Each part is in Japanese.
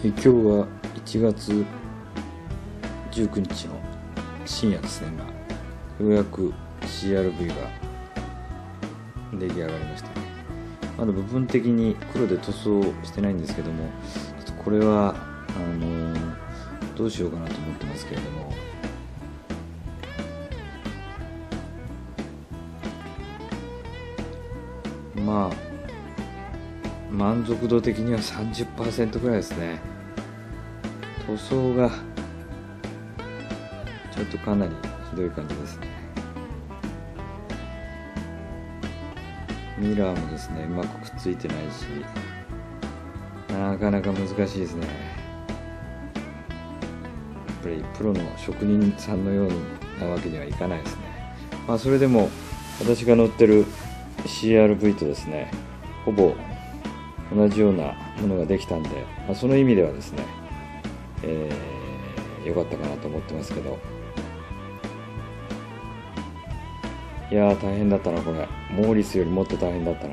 今日は1月19日の深夜ですね。ようやく CRV が出来上がりました。まだ部分的に黒で塗装してないんですけども、ちょっとこれはどうしようかなと思ってますけれども、まあ満足度的には 30% ぐらいですね。塗装がちょっとかなりひどい感じですね。ミラーもですね、うまくくっついてないし、なかなか難しいですね。やっぱりプロの職人さんのようなわけにはいかないですね。まあそれでも私が乗ってる CRV とですね、ほぼ同じようなものができたんで、その意味ではですね、良かったかなと思ってますけど、いやー大変だったなこれ。モーリスよりもっと大変だったな。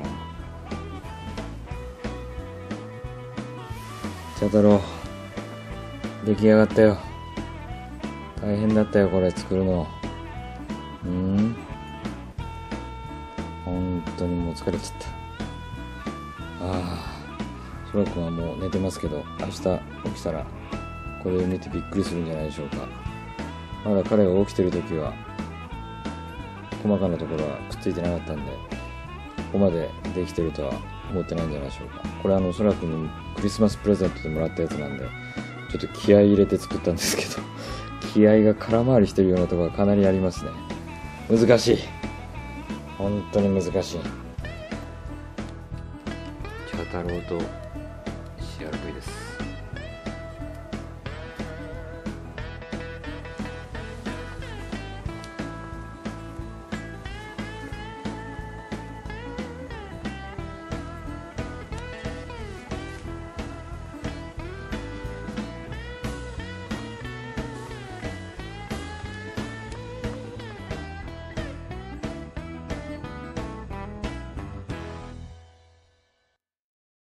茶太郎出来上がったよ。大変だったよこれ作るの。本当にもう疲れちゃった。そらくんはもう寝てますけど、明日起きたらこれを見てびっくりするんじゃないでしょうか。まだ彼が起きてる時は細かなところはくっついてなかったんで、ここまでできてるとは思ってないんじゃないでしょうか。これそらくんにクリスマスプレゼントでもらったやつなんで、ちょっと気合い入れて作ったんですけど、気合が空回りしてるようなところがかなりありますね。難しい、本当に難しい。茶太郎と CRV です。